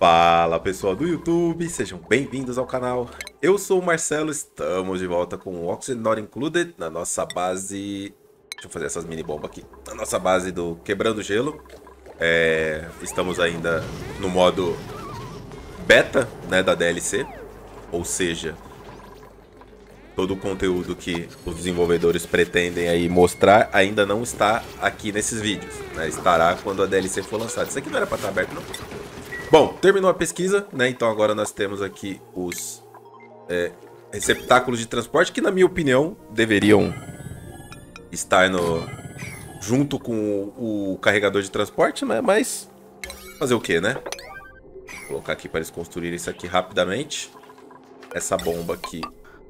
Fala pessoal do YouTube, sejam bem-vindos ao canal. Eu sou o Marcelo, estamos de volta com o Oxygen Not Included na nossa base. Deixa eu fazer essas mini bombas aqui. Na nossa base do Quebrando Gelo. Estamos ainda no modo beta, né, da DLC. Ou seja, todo o conteúdo que os desenvolvedores pretendem aí mostrar ainda não está aqui nesses vídeos, né? Estará quando a DLC for lançada. Isso aqui não era para estar aberto, não? Bom, terminou a pesquisa, né? Então agora nós temos aqui os receptáculos de transporte que, na minha opinião, deveriam estar junto com o carregador de transporte, né? Mas fazer o que, né? Vou colocar aqui para eles construírem isso aqui rapidamente. Essa bomba aqui,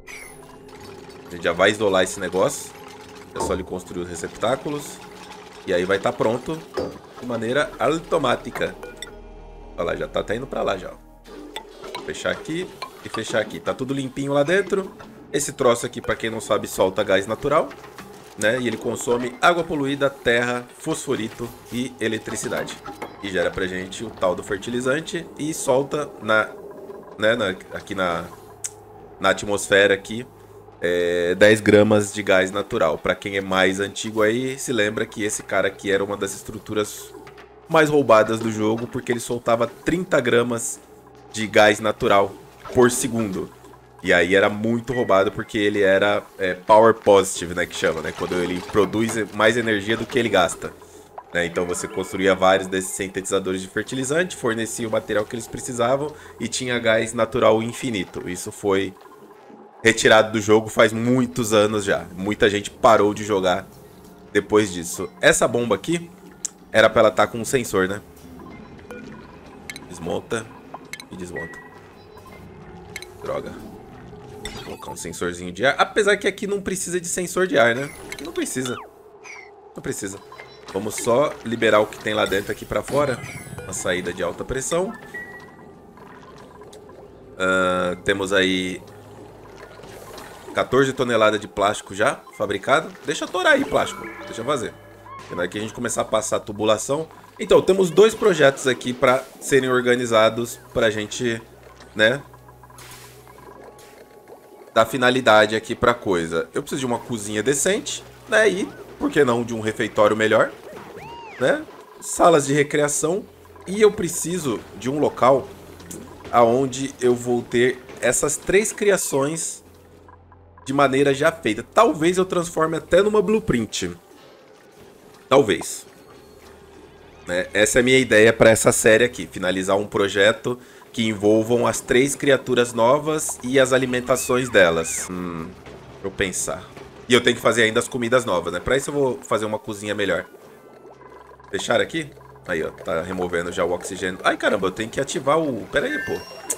a gente já vai isolar esse negócio. É só ele construir os receptáculos. E aí vai estar pronto de maneira automática. Olha lá, já tá indo pra lá já. Vou fechar aqui e fechar aqui. Tá tudo limpinho lá dentro. Esse troço aqui, pra quem não sabe, solta gás natural, né? E ele consome água poluída, terra, fosforito e eletricidade. E gera pra gente o tal do fertilizante e solta aqui na atmosfera aqui 10 gramas de gás natural. Pra quem é mais antigo aí, se lembra que esse cara aqui era uma das estruturas mais roubadas do jogo, porque ele soltava 30 gramas de gás natural por segundo. E aí era muito roubado porque ele era power positive, né, que chama, né? Quando ele produz mais energia do que ele gasta, né? Então você construía vários desses sintetizadores de fertilizante, fornecia o material que eles precisavam e tinha gás natural infinito. Isso foi retirado do jogo faz muitos anos já. Muita gente parou de jogar depois disso. Essa bomba aqui era pra ela estar com um sensor, né? Desmonta e desmonta. Droga. Vou colocar um sensorzinho de ar. Apesar que aqui não precisa de sensor de ar, né? Não precisa. Não precisa. Vamos só liberar o que tem lá dentro aqui pra fora. Uma saída de alta pressão. Temos aí 14 toneladas de plástico já fabricado. Deixa torar aí plástico. Deixa fazer. Na hora que a gente começar a passar a tubulação. Então, temos dois projetos aqui para serem organizados pra gente, né, dar finalidade aqui pra coisa. Eu preciso de uma cozinha decente, né, e, por que não, de um refeitório melhor, né, salas de recreação. E eu preciso de um local aonde eu vou ter essas três criações de maneira já feita. Talvez eu transforme até numa blueprint. Talvez. Essa é a minha ideia para essa série aqui. Finalizar um projeto que envolvam as três criaturas novas e as alimentações delas. Deixa eu pensar. E eu tenho que fazer ainda as comidas novas, né? Para isso eu vou fazer uma cozinha melhor. Fechar aqui? Aí, ó. Tá removendo já o oxigênio. Ai, caramba, eu tenho que ativar o... Pera aí, pô.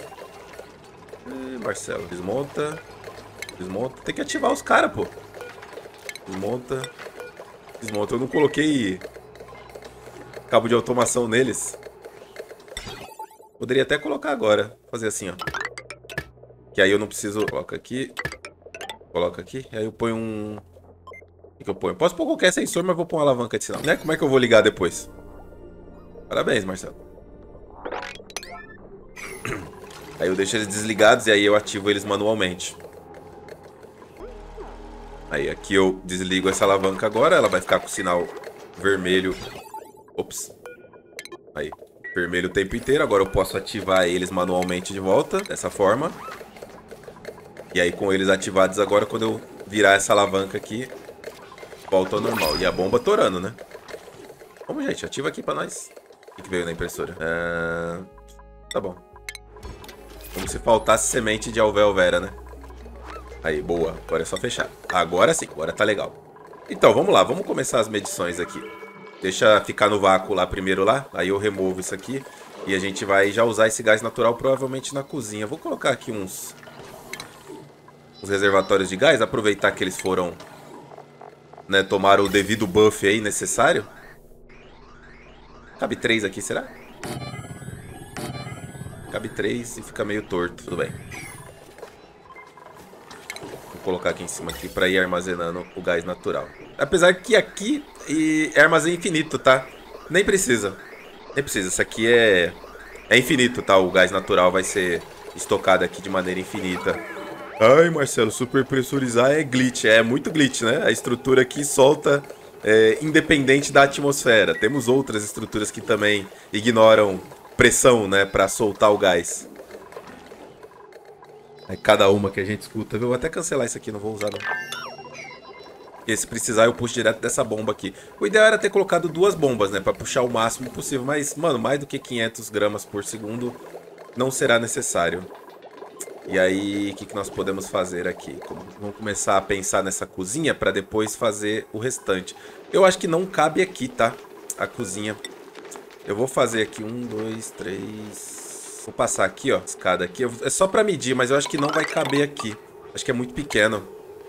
Marcelo, desmonta. Desmonta. Tem que ativar os caras, pô. Desmonta. Desmonta. Eu não coloquei cabo de automação neles. Poderia até colocar agora. Fazer assim, ó. Que aí eu não preciso... Coloca aqui. Coloca aqui. E aí eu ponho um... O que eu ponho? Posso pôr qualquer sensor, mas vou pôr uma alavanca de sinal, né? Como é que eu vou ligar depois? Parabéns, Marcelo. Aí eu deixo eles desligados e aí eu ativo eles manualmente. Aí aqui eu desligo essa alavanca agora. Ela vai ficar com o sinal vermelho. Ops. Aí, vermelho o tempo inteiro. Agora eu posso ativar eles manualmente de volta. Dessa forma. E aí com eles ativados agora, quando eu virar essa alavanca aqui, volta ao normal. E a bomba torando, né? Vamos, gente. Ativa aqui pra nós. O que veio na impressora? Tá bom. Como se faltasse semente de alvéolvera, né? Aí, boa. Agora é só fechar. Agora sim, agora tá legal. Então, vamos lá. Vamos começar as medições aqui. Deixa ficar no vácuo lá primeiro lá. Aí eu removo isso aqui. E a gente vai já usar esse gás natural provavelmente na cozinha. Vou colocar aqui uns reservatórios de gás. Aproveitar que eles foram, né, tomaram o devido buff aí necessário. Cabe 3 aqui, será? Cabe 3 e fica meio torto. Tudo bem. Vou colocar aqui em cima aqui para ir armazenando o gás natural. Apesar que aqui é armazém infinito, tá? Nem precisa. Nem precisa. Isso aqui é É infinito, tá? O gás natural vai ser estocado aqui de maneira infinita. Ai, Marcelo, super pressurizar é glitch. É muito glitch, né? A estrutura aqui solta independente da atmosfera. Temos outras estruturas que também ignoram pressão, né? Pra soltar o gás. É cada uma que a gente escuta. Eu vou até cancelar isso aqui, não vou usar não. Porque se precisar eu puxo direto dessa bomba aqui. O ideal era ter colocado duas bombas, né? Pra puxar o máximo possível. Mas, mano, mais do que 500 gramas por segundo não será necessário. E aí, o que nós podemos fazer aqui? Vamos começar a pensar nessa cozinha para depois fazer o restante. Eu acho que não cabe aqui, tá? A cozinha. Eu vou fazer aqui 1, 2, 3... Vou passar aqui, ó, escada aqui. É só para medir, mas eu acho que não vai caber aqui. Acho que é muito pequeno.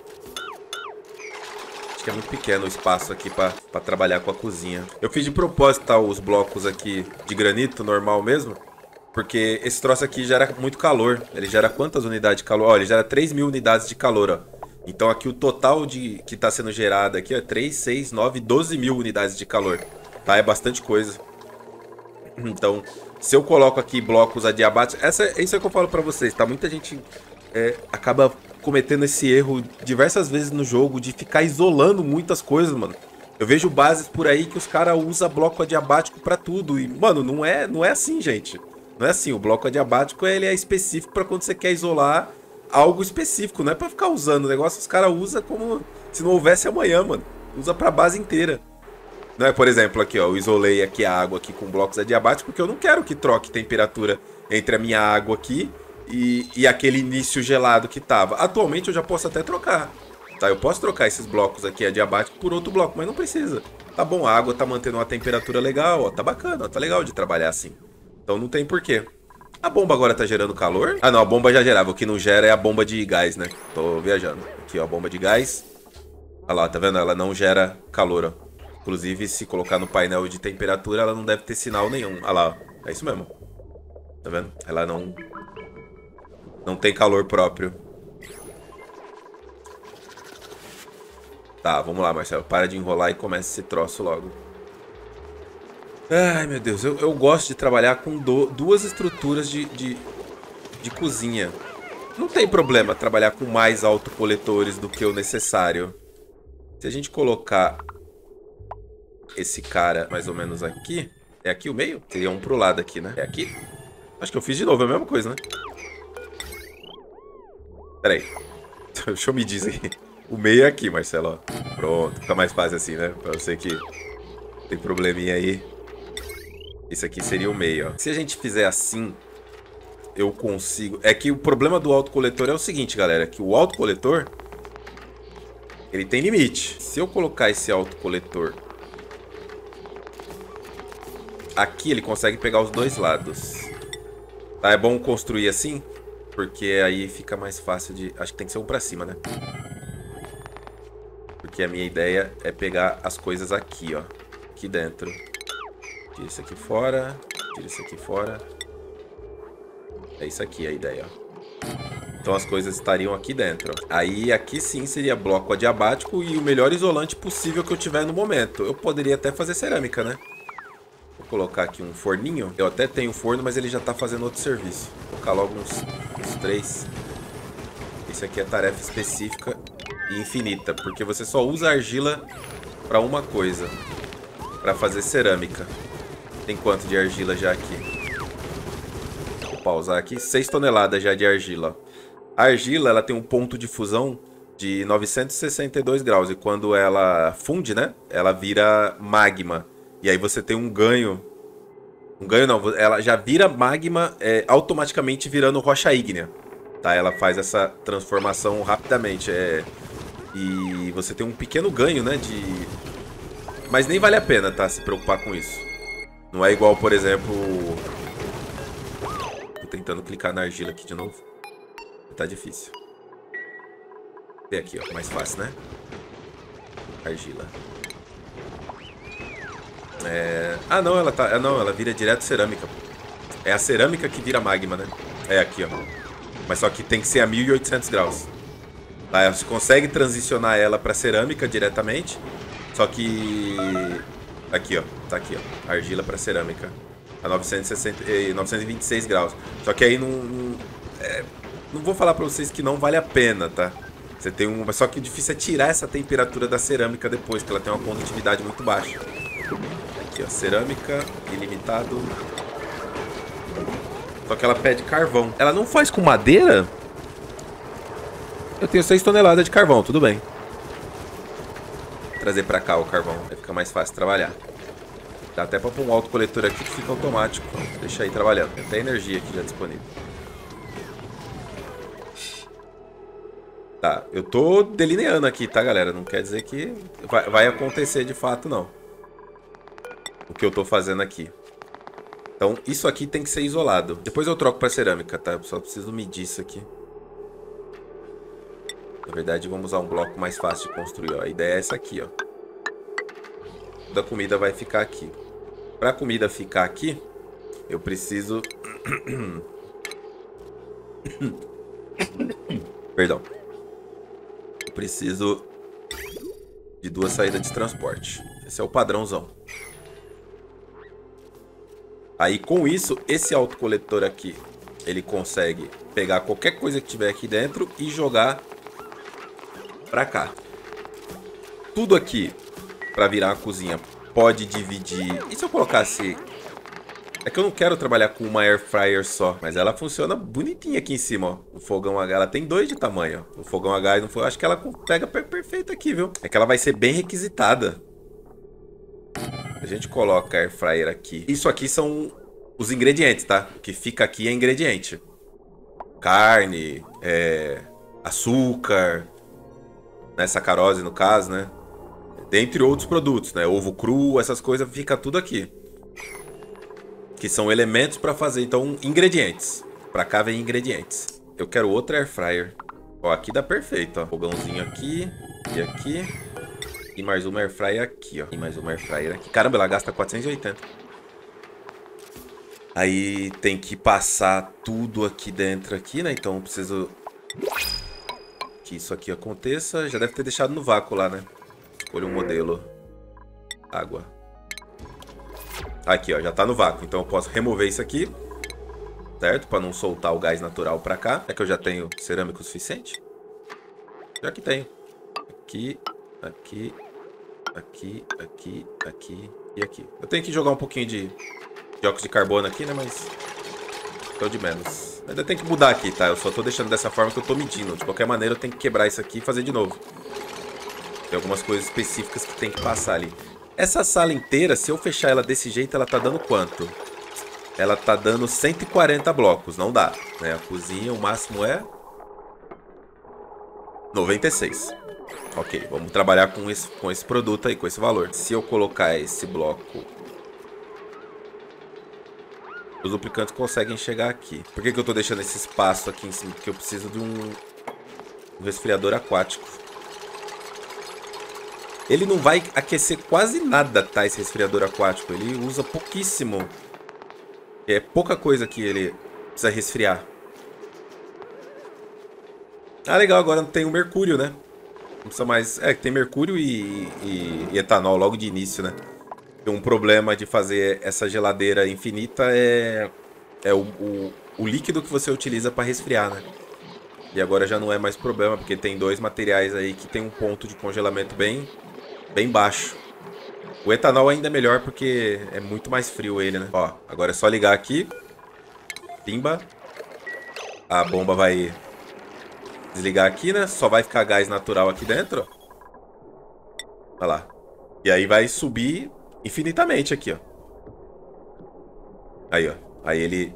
Acho que é muito pequeno o espaço aqui para trabalhar com a cozinha. Eu fiz de propósito, tá, os blocos aqui de granito, normal mesmo. Porque esse troço aqui gera muito calor. Ele gera quantas unidades de calor? Ó, ele gera 3.000 unidades de calor, ó. Então aqui o total que está sendo gerado aqui é 3, 6, 9, 12 mil unidades de calor. Tá? É bastante coisa. Então, se eu coloco aqui blocos adiabáticos... Isso é que eu falo pra vocês, tá? Muita gente acaba cometendo esse erro diversas vezes no jogo de ficar isolando muitas coisas, mano. Eu vejo bases por aí que os caras usam bloco adiabático pra tudo. E, mano, não é assim, gente. Não é assim, o bloco adiabático ele é específico para quando você quer isolar algo específico, não é para ficar usando o negócio, os caras usam como se não houvesse amanhã, mano. Usa para a base inteira. Não é, por exemplo, aqui, ó, eu isolei aqui a água aqui com blocos adiabáticos porque eu não quero que troque temperatura entre a minha água aqui e aquele início gelado que tava. Atualmente eu já posso até trocar, tá? Eu posso trocar esses blocos aqui adiabáticos por outro bloco, mas não precisa. Tá bom, a água tá mantendo uma temperatura legal, ó, tá bacana, ó, tá legal de trabalhar assim. Então não tem porquê. A bomba agora tá gerando calor? Ah, não, a bomba já gerava. O que não gera é a bomba de gás, né? Tô viajando. Aqui, ó, a bomba de gás. Olha lá, tá vendo? Ela não gera calor, ó. Inclusive, se colocar no painel de temperatura, ela não deve ter sinal nenhum. Olha lá, ó. É isso mesmo. Tá vendo? Ela não tem calor próprio. Tá, vamos lá, Marcelo. Para de enrolar e começa esse troço logo. Ai, meu Deus, eu gosto de trabalhar com duas estruturas de cozinha. Não tem problema trabalhar com mais autocoletores do que o necessário. Se a gente colocar esse cara mais ou menos aqui... É aqui o meio? Seria um pro lado aqui, né? É aqui? Acho que eu fiz de novo, é a mesma coisa, né? Pera aí. Deixa eu medir isso aqui. O meio é aqui, Marcelo, ó. Pronto, fica mais fácil assim, né? Pra você que tem probleminha aí. Esse aqui seria o meio, ó. Se a gente fizer assim, eu consigo... É que o problema do autocoletor é o seguinte, galera. Que o autocoletor, ele tem limite. Se eu colocar esse autocoletor aqui, ele consegue pegar os dois lados. Tá, é bom construir assim, porque aí fica mais fácil de... Acho que tem que ser um pra cima, né? Porque a minha ideia é pegar as coisas aqui, ó. Aqui dentro. Tira isso aqui fora. Tira isso aqui fora. É isso aqui a ideia, ó. Então as coisas estariam aqui dentro, ó. Aí aqui sim seria bloco adiabático e o melhor isolante possível que eu tiver no momento. Eu poderia até fazer cerâmica, né? Vou colocar aqui um forninho. Eu até tenho forno, mas ele já tá fazendo outro serviço. Vou colocar logo uns 3. Esse aqui é tarefa específica e infinita, porque você só usa argila para uma coisa. Para fazer cerâmica. Tem quanto de argila já aqui? Vou pausar aqui. 6 toneladas já de argila. A argila, ela tem um ponto de fusão de 962 graus. E quando ela funde, né? Ela vira magma. E aí você tem um ganho. Um ganho não. Ela já vira magma automaticamente virando rocha ígnea. Tá? Ela faz essa transformação rapidamente. E você tem um pequeno ganho, né? Mas nem vale a pena, tá? Se preocupar com isso. Não é igual, por exemplo... Tô tentando clicar na argila aqui de novo. Tá difícil. Vê aqui, ó. Mais fácil, né? Argila. Ah, não, ela tá... Não, ela vira direto cerâmica. É a cerâmica que vira magma, né? É aqui, ó. Mas só que tem que ser a 1800 graus. Tá? Você consegue transicionar ela pra cerâmica diretamente. Só que... Aqui, ó. Tá aqui, ó. Argila pra cerâmica. a 926 graus. Só que aí não vou falar pra vocês que não vale a pena, tá? Você tem um... Só que o difícil é tirar essa temperatura da cerâmica depois, que ela tem uma condutividade muito baixa. Aqui, ó, cerâmica, ilimitado. Só que ela pede carvão. Ela não faz com madeira? Eu tenho 6 toneladas de carvão, tudo bem. Vou trazer pra cá o carvão, vai ficar mais fácil trabalhar. Dá até pra pôr um autocoletor aqui que fica automático. Deixa aí trabalhando. Tem até energia aqui já disponível. Tá, eu tô delineando aqui, tá, galera? Não quer dizer que vai acontecer de fato, não. O que eu tô fazendo aqui. Então, isso aqui tem que ser isolado. Depois eu troco pra cerâmica, tá? Eu só preciso medir isso aqui. Na verdade, vamos usar um bloco mais fácil de construir, ó. A ideia é essa aqui, ó. Toda a comida vai ficar aqui. Pra comida ficar aqui, eu preciso... Perdão. Eu preciso de 2 saídas de transporte. Esse é o padrãozão. Aí, com isso, esse autocoletor aqui, ele consegue pegar qualquer coisa que tiver aqui dentro e jogar pra cá. Tudo aqui, pra virar uma cozinha, pode dividir. E se eu colocasse... É que eu não quero trabalhar com uma air fryer só, mas ela funciona bonitinha aqui em cima, ó. O fogão H, ela tem 2 de tamanho, ó. O fogão H, eu acho que ela pega perfeito aqui, viu? É que ela vai ser bem requisitada. A gente coloca a air fryer aqui. Isso aqui são os ingredientes, tá? O que fica aqui é ingrediente. Carne, açúcar, né? Sacarose no caso, né? Dentre outros produtos, né? Ovo cru, essas coisas, fica tudo aqui. Que são elementos para fazer, então, ingredientes. Pra cá vem ingredientes. Eu quero outra air fryer. Ó, aqui dá perfeito, ó. Fogãozinho aqui e aqui. E mais uma air fryer aqui, ó. E mais uma air fryer aqui. Caramba, ela gasta 480. Aí tem que passar tudo aqui dentro aqui, né? Então eu preciso que isso aqui aconteça. Já deve ter deixado no vácuo lá, né? Escolha um modelo. Água. Aqui, ó, já tá no vácuo. Então eu posso remover isso aqui, certo? Pra não soltar o gás natural pra cá. É que eu já tenho cerâmica o suficiente? Já que tenho. Aqui, aqui, aqui, aqui, aqui e aqui. Eu tenho que jogar um pouquinho de óxido de carbono aqui, né? Mas tô de menos. Ainda tem que mudar aqui, tá? Eu só tô deixando dessa forma que eu tô medindo. De qualquer maneira, eu tenho que quebrar isso aqui e fazer de novo. Tem algumas coisas específicas que tem que passar ali. Essa sala inteira, se eu fechar ela desse jeito, ela tá dando quanto? Ela tá dando 140 blocos. Não dá, né? A cozinha, o máximo é 96. Ok, vamos trabalhar com esse produto aí, com esse valor. Se eu colocar esse bloco... Os duplicantes conseguem chegar aqui. Por que eu tô deixando esse espaço aqui em cima? Porque eu preciso de um resfriador aquático. Ele não vai aquecer quase nada, tá? Esse resfriador aquático. Ele usa pouquíssimo. É pouca coisa que ele precisa resfriar. Ah, legal. Agora tem o mercúrio, né? Não precisa mais... É, tem mercúrio e etanol logo de início, né? Um problema de fazer essa geladeira infinita é o líquido que você utiliza para resfriar, né? E agora já não é mais problema, porque tem 2 materiais aí que tem um ponto de congelamento bem baixo. O etanol ainda é melhor porque é muito mais frio ele, né? Ó, agora é só ligar aqui. Pimba. A bomba vai desligar aqui, né? Só vai ficar gás natural aqui dentro, ó. Olha lá. E aí vai subir infinitamente aqui, ó. Aí, ó. Aí ele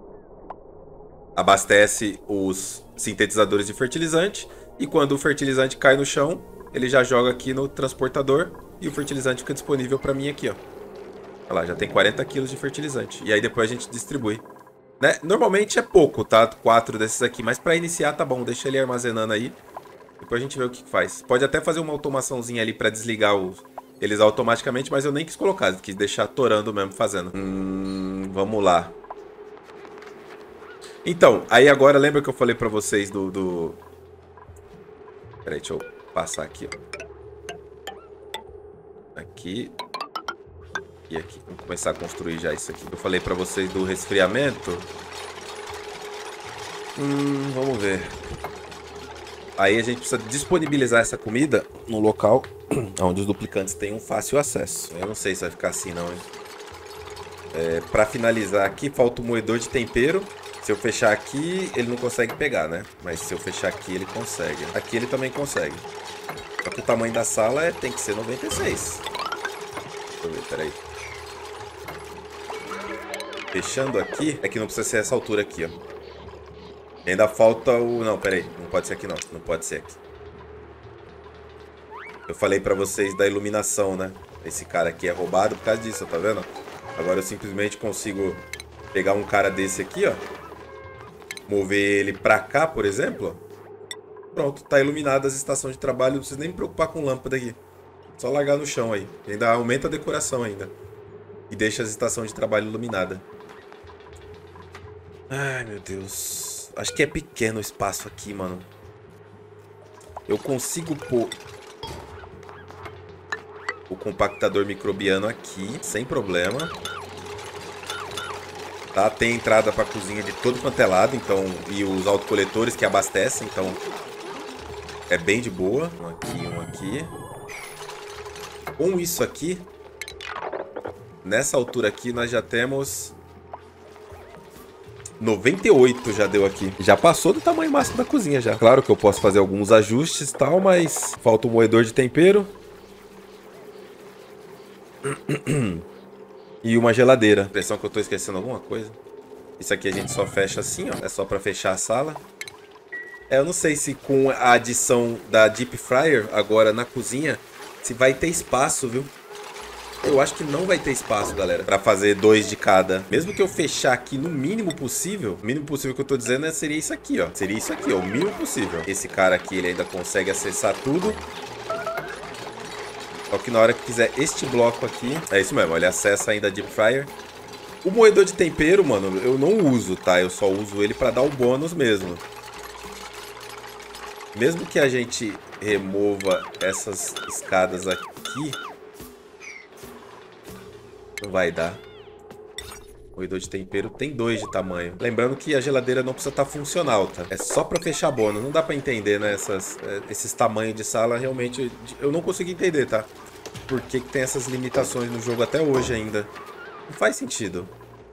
abastece os sintetizadores de fertilizante. E quando o fertilizante cai no chão, ele já joga aqui no transportador e o fertilizante fica disponível pra mim aqui, ó. Olha lá, já tem 40 quilos de fertilizante. E aí depois a gente distribui. Né? Normalmente é pouco, tá? 4 desses aqui. Mas pra iniciar tá bom, deixa ele armazenando aí. Depois a gente vê o que faz. Pode até fazer uma automaçãozinha ali pra desligar eles automaticamente, mas eu nem quis colocar. Quis deixar torando mesmo fazendo. Vamos lá. Então, aí agora lembra que eu falei pra vocês Peraí, deixa eu passar aqui, ó. Aqui. E aqui, vamos começar a construir já isso aqui. Eu falei pra vocês do resfriamento. Vamos ver. Aí a gente precisa disponibilizar essa comida no local onde os duplicantes tenham fácil acesso. Eu não sei se vai ficar assim não, hein? Pra finalizar aqui, falta o moedor de tempero. Se eu fechar aqui, ele não consegue pegar, né? Mas se eu fechar aqui, ele consegue. Aqui ele também consegue. Só que o tamanho da sala tem que ser 96. Deixa eu ver, peraí. Fechando aqui, é que não precisa ser essa altura aqui, ó. Ainda falta o... Não, peraí. Não pode ser aqui, não. Não pode ser aqui. Eu falei pra vocês da iluminação, né? Esse cara aqui é roubado por causa disso, tá vendo? Agora eu simplesmente consigo pegar um cara desse aqui, ó. Mover ele pra cá, por exemplo. Pronto, tá iluminada as estações de trabalho. Não precisa nem me preocupar com lâmpada aqui. Só largar no chão aí. Ainda aumenta a decoração ainda. E deixa as estações de trabalho iluminadas. Ai, meu Deus. Acho que é pequeno o espaço aqui, mano. Eu consigo pôr o compactador microbiano aqui, sem problema. Tá? Tem entrada para cozinha de todo quanto é lado, então, e os autocoletores que abastecem, então é bem de boa. Um aqui, um aqui. Com isso aqui, nessa altura aqui, nós já temos 98 já deu aqui. Já passou do tamanho máximo da cozinha já. Claro que eu posso fazer alguns ajustes e tal, mas falta o moedor de tempero. E uma geladeira. Impressão que eu tô esquecendo alguma coisa. Isso aqui a gente só fecha assim, ó. É só pra fechar a sala. Eu não sei se com a adição da Deep Fryer agora na cozinha, se vai ter espaço, viu? Eu acho que não vai ter espaço, galera, pra fazer 2 de cada. Mesmo que eu fechar aqui no mínimo possível, o mínimo possível que eu tô dizendo seria isso aqui, ó. Seria isso aqui, ó, o mínimo possível. Esse cara aqui, ele ainda consegue acessar tudo. Só que na hora que fizer este bloco aqui... É isso mesmo, ele acessa ainda a Deep Fryer. O moedor de tempero, mano, eu não uso, tá? Eu só uso ele pra dar o bônus mesmo. Mesmo que a gente remova essas escadas aqui... Não vai dar. O moedor de tempero tem 2 de tamanho. Lembrando que a geladeira não precisa estar funcional, tá? É só pra fechar bônus. Não dá pra entender, né? Esses tamanhos de sala, realmente, eu não consigo entender, tá? Por que tem essas limitações no jogo até hoje ainda. Não faz sentido.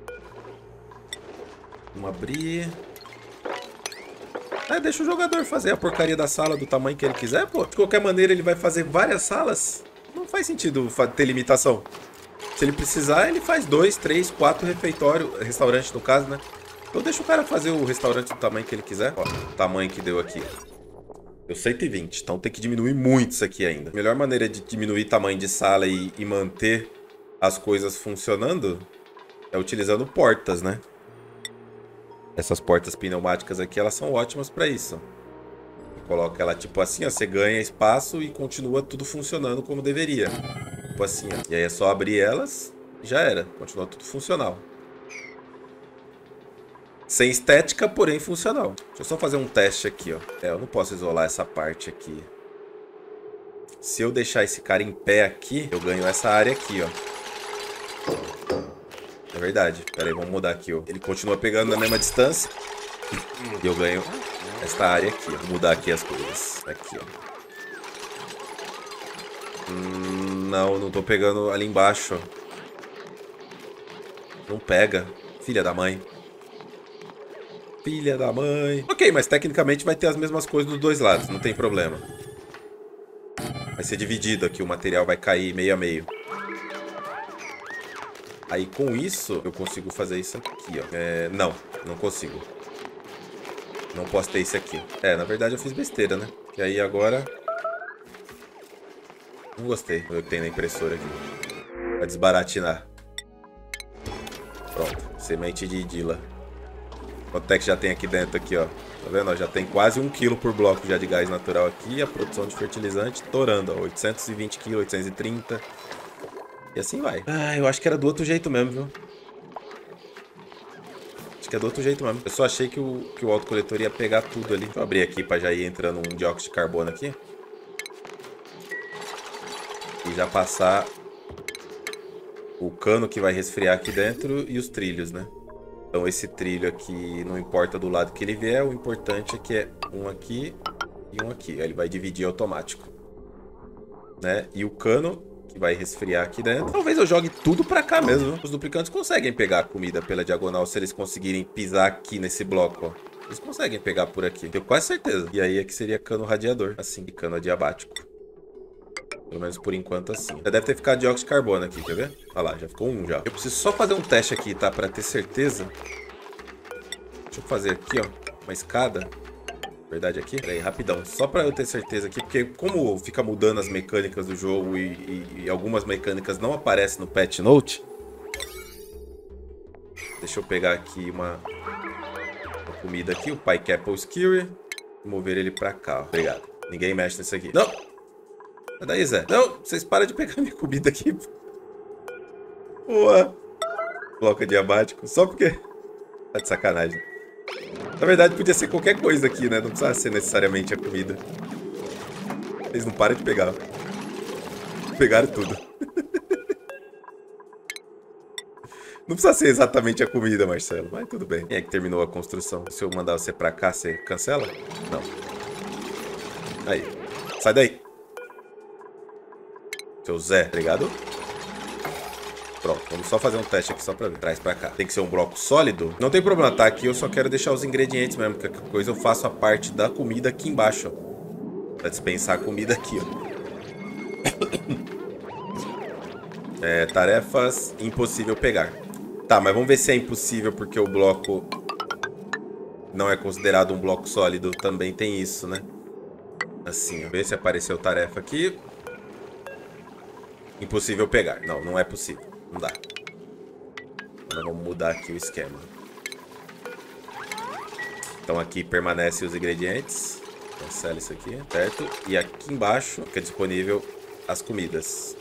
Vamos abrir. Deixa o jogador fazer a porcaria da sala do tamanho que ele quiser, pô. De qualquer maneira, ele vai fazer várias salas. Não faz sentido ter limitação. Se ele precisar, ele faz 2, 3, 4 restaurantes no caso, né? Então deixa o cara fazer o restaurante do tamanho que ele quiser. Ó, o tamanho que deu aqui. Deu 120, então tem que diminuir muito isso aqui ainda. A melhor maneira de diminuir tamanho de sala e manter as coisas funcionando é utilizando portas, né? Essas portas pneumáticas aqui, elas são ótimas para isso. Coloca ela tipo assim, ó, você ganha espaço e continua tudo funcionando como deveria. Tipo assim, ó. E aí é só abrir elas e já era. Continua tudo funcional. Sem estética, porém funcional. Deixa eu só fazer um teste aqui, ó. Eu não posso isolar essa parte aqui. Se eu deixar esse cara em pé aqui, eu ganho essa área aqui, ó. É verdade. Pera aí, vamos mudar aqui, ó. Ele continua pegando na mesma distância. E eu ganho esta área aqui, ó. Vou mudar aqui as coisas. Aqui, ó. Não tô pegando ali embaixo. Não pega. Filha da mãe. Filha da mãe. Ok, mas tecnicamente vai ter as mesmas coisas dos dois lados. Não tem problema. Vai ser dividido aqui. O material vai cair meio a meio. Aí com isso, eu consigo fazer isso aqui, ó. Não consigo. Não posso ter isso aqui. Na verdade eu fiz besteira, né? E aí agora... Não gostei do que tem na impressora aqui. Vai desbaratinar. Pronto. Semente de idila. Quanto é que já tem aqui dentro aqui, ó. Tá vendo? Ó, já tem quase 1 kg por bloco já de gás natural aqui. E a produção de fertilizante torando, ó. 820 kg, 830. E assim vai. Eu acho que era do outro jeito mesmo, viu? Acho que é do outro jeito mesmo. Eu só achei que o autocoletor ia pegar tudo ali. Deixa eu abrir aqui pra já ir entrando um dióxido de carbono aqui. E já passar o cano que vai resfriar aqui dentro e os trilhos, né? Então esse trilho aqui, não importa do lado que ele vier, o importante é que é um aqui e um aqui. Aí ele vai dividir automático, né? E o cano que vai resfriar aqui dentro. Talvez eu jogue tudo pra cá mesmo. Os duplicantes conseguem pegar a comida pela diagonal se eles conseguirem pisar aqui nesse bloco, ó. Eles conseguem pegar por aqui, tenho quase certeza. E aí aqui seria cano radiador, assim, e cano adiabático. Pelo menos por enquanto assim. Já deve ter ficado dióxido de carbono aqui, quer ver? Olha lá, já ficou um já. Eu preciso só fazer um teste aqui, tá? Pra ter certeza. Deixa eu fazer aqui, ó, uma escada. Verdade aqui? Pera aí, rapidão. Só pra eu ter certeza aqui, porque como fica mudando as mecânicas do jogo e algumas mecânicas não aparecem no patch note. Deixa eu pegar aqui uma comida aqui, o Pineapple Skewer. Mover ele pra cá, ó. Obrigado. Ninguém mexe nesse aqui. Não! É daí, Zé. Não, vocês param de pegar minha comida aqui. Boa. Bloco diabático. Só porque... Tá de sacanagem. Na verdade, podia ser qualquer coisa aqui, né? Não precisava ser necessariamente a comida. Eles não param de pegar. Pegaram tudo. Não precisa ser exatamente a comida, Marcelo. Mas tudo bem. Quem é que terminou a construção? Se eu mandar você pra cá, você cancela? Não. Aí. Sai daí. Seu Zé, obrigado. Pronto, vamos só fazer um teste aqui só pra ver. Traz pra cá. Tem que ser um bloco sólido? Não tem problema, tá? Aqui eu só quero deixar os ingredientes mesmo. Porque qualquer coisa eu faço a parte da comida aqui embaixo, ó. Pra dispensar a comida aqui, ó. Tarefas impossível pegar. Tá, mas vamos ver se é impossível porque o bloco não é considerado um bloco sólido. Também tem isso, né? Assim, ó. Ver se apareceu tarefa aqui. Impossível pegar. Não, não é possível. Não dá. Então vamos mudar aqui o esquema. Então aqui permanecem os ingredientes. Cancela isso aqui, certo? E aqui embaixo fica disponível as comidas.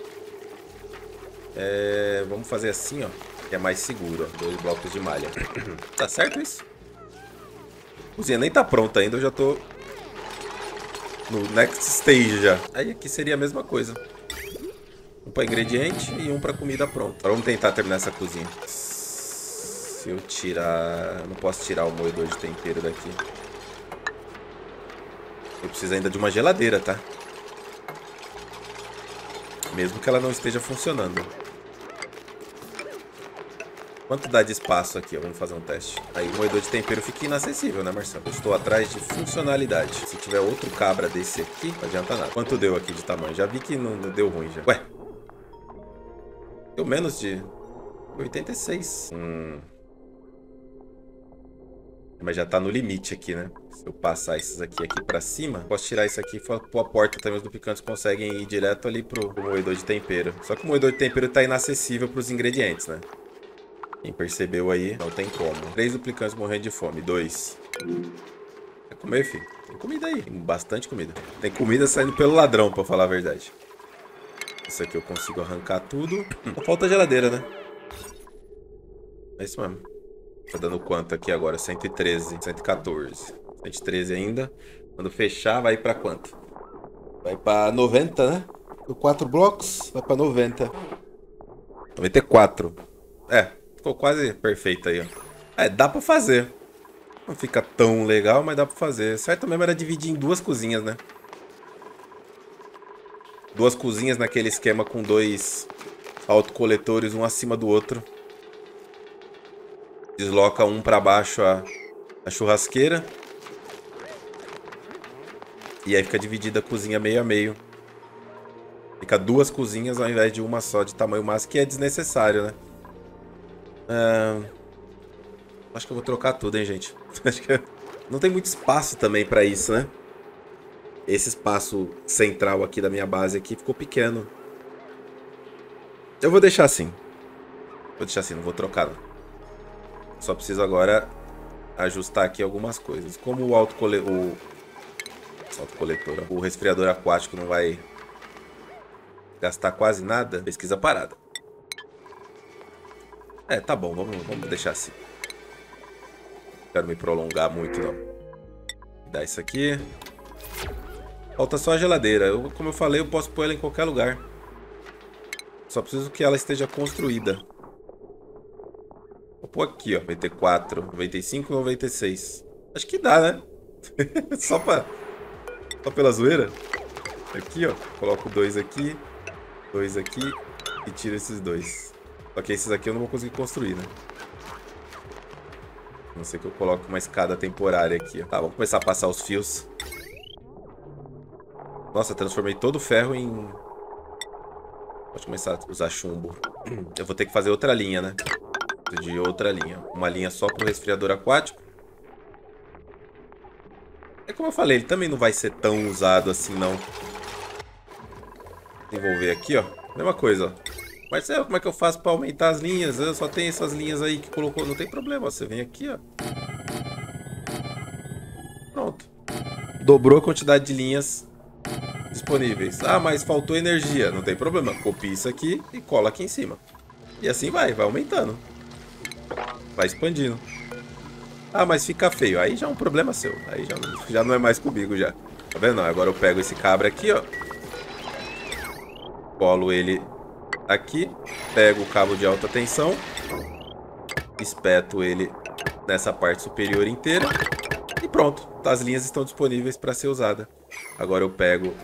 Vamos fazer assim, ó. Que é mais seguro, ó. 2 blocos de malha. Tá certo isso? A cozinha nem tá pronta ainda, eu já tô no next stage já. Aí aqui seria a mesma coisa. Um para ingrediente e um para comida pronta. Agora vamos tentar terminar essa cozinha. Se eu tirar... Eu não posso tirar o moedor de tempero daqui. Eu preciso ainda de uma geladeira, tá? Mesmo que ela não esteja funcionando. Quanto dá de espaço aqui? Vamos fazer um teste. Aí o moedor de tempero fica inacessível, né, Marcelo? Eu estou atrás de funcionalidade. Se tiver outro cabra desse aqui, não adianta nada. Quanto deu aqui de tamanho? Já vi que não deu ruim já. Ué. Deu menos de 86. Mas já tá no limite aqui, né? Se eu passar esses aqui pra cima, posso tirar isso aqui e pôr a porta também. Os duplicantes conseguem ir direto ali pro moedor de tempero. Só que o moedor de tempero tá inacessível pros ingredientes, né? Quem percebeu aí, não tem como. 3 duplicantes morrendo de fome. 2. Quer comer, filho? Tem comida aí. Tem bastante comida. Tem comida saindo pelo ladrão, pra falar a verdade. Isso aqui eu consigo arrancar tudo. Só falta a geladeira, né? É isso mesmo. Tá dando quanto aqui agora? 113, 114. 113 ainda. Quando fechar, vai pra quanto? Vai pra 90, né? Por 4 blocos, vai pra 90. 94. Ficou quase perfeito aí, ó. Dá pra fazer. Não fica tão legal, mas dá pra fazer. Certo mesmo era dividir em 2 cozinhas, né? 2 cozinhas naquele esquema com 2 autocoletores, um acima do outro. Desloca um pra baixo a churrasqueira. E aí fica dividida a cozinha meio a meio. Fica 2 cozinhas ao invés de uma só de tamanho máximo, que é desnecessário, né? Acho que eu vou trocar tudo, hein, gente? Acho que não tem muito espaço também pra isso, né? Esse espaço central aqui da minha base aqui ficou pequeno. Eu vou deixar assim. Vou deixar assim, não vou trocar não. Só preciso agora ajustar aqui algumas coisas. Como o autocoletor, o resfriador aquático não vai gastar quase nada, pesquisa parada. Tá bom, vamos deixar assim. Não quero me prolongar muito, não. Dá isso aqui. Falta só a geladeira. Como eu falei, eu posso pôr ela em qualquer lugar. Só preciso que ela esteja construída. Vou pôr aqui, ó. 94, 95, 96. Acho que dá, né? Só pela zoeira. Aqui, ó. Coloco 2 aqui. 2 aqui. E tiro esses 2. Só que esses aqui eu não vou conseguir construir, né? A não ser que eu coloque uma escada temporária aqui, ó. Tá, vamos começar a passar os fios. Nossa, transformei todo o ferro em... Pode começar a usar chumbo. Eu vou ter que fazer outra linha, né? De outra linha. Uma linha só pro resfriador aquático. É como eu falei, ele também não vai ser tão usado assim, não. Desenvolver aqui, ó. Mesma coisa, ó. Marcelo, como é que eu faço pra aumentar as linhas? Eu só tenho essas linhas aí que colocou. Não tem problema, ó. Você vem aqui, ó. Pronto. Dobrou a quantidade de linhas disponíveis. Ah, mas faltou energia. Não tem problema. Copia isso aqui e cola aqui em cima. E assim vai aumentando. Vai expandindo. Ah, mas fica feio. Aí já é um problema seu. Aí já não é mais comigo já. Tá vendo? Agora eu pego esse cabra aqui, ó. Colo ele aqui. Pego o cabo de alta tensão. Espeto ele nessa parte superior inteira. E pronto. As linhas estão disponíveis para ser usada. Agora eu pego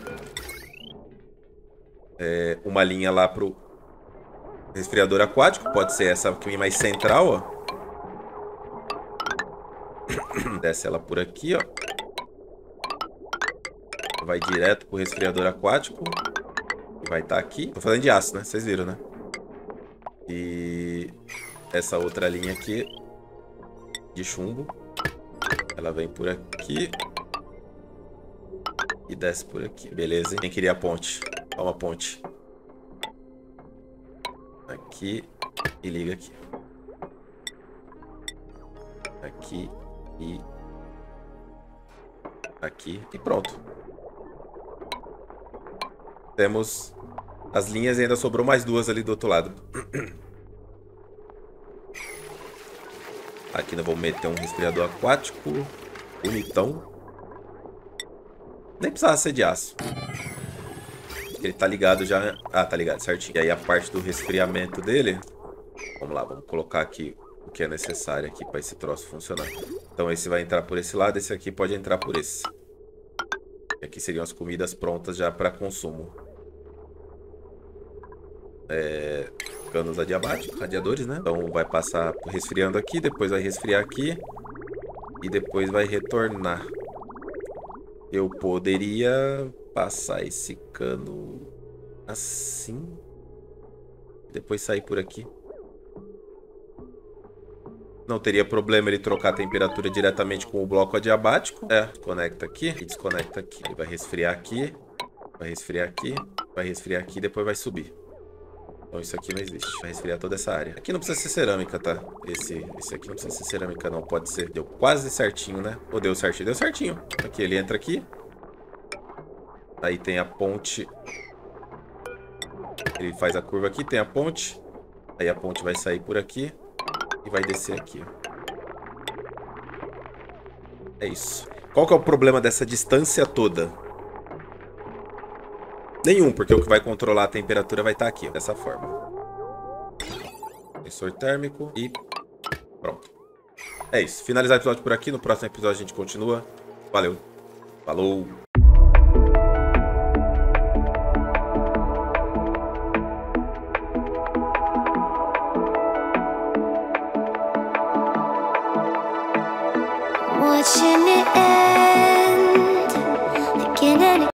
uma linha lá pro resfriador aquático. Pode ser essa aqui mais central, ó. Desce ela por aqui, ó. Vai direto pro resfriador aquático. Vai estar aqui. Tô fazendo de aço, né? Vocês viram, né? E essa outra linha aqui de chumbo. Ela vem por aqui. E desce por aqui. Beleza, hein? Quem queria a ponte? Toma a ponte. Aqui. E liga aqui. Aqui. E aqui. E pronto. Temos as linhas e ainda sobrou mais 2 ali do outro lado. Aqui nós vamos meter um resfriador aquático. Bonitão. Nem precisava ser de aço. Ele tá ligado já. Ah, tá ligado, certinho. E aí a parte do resfriamento dele. Vamos lá, vamos colocar aqui o que é necessário aqui para esse troço funcionar. Então esse vai entrar por esse lado, esse aqui pode entrar por esse. E aqui seriam as comidas prontas já para consumo. Canos adiabáticos, radiadores, né? Então vai passar resfriando aqui, depois vai resfriar aqui. E depois vai retornar. Eu poderia passar esse cano assim. Depois sair por aqui. Não teria problema ele trocar a temperatura diretamente com o bloco adiabático. Conecta aqui e desconecta aqui. Ele vai resfriar aqui. Vai resfriar aqui. Vai resfriar aqui e depois vai subir. Então isso aqui não existe. Vai resfriar toda essa área. Aqui não precisa ser cerâmica, tá? Esse aqui não precisa ser cerâmica, não. Pode ser. Deu quase certinho, né? Ou deu certinho? Deu certinho. Aqui, ele entra aqui. Aí tem a ponte. Ele faz a curva aqui, tem a ponte. Aí a ponte vai sair por aqui. E vai descer aqui. É isso. Qual que é o problema dessa distância toda? Nenhum, porque o que vai controlar a temperatura vai estar aqui, ó, dessa forma. Sensor térmico e pronto. É isso. Finalizar o episódio por aqui. No próximo episódio a gente continua. Valeu. Falou. Watching it end.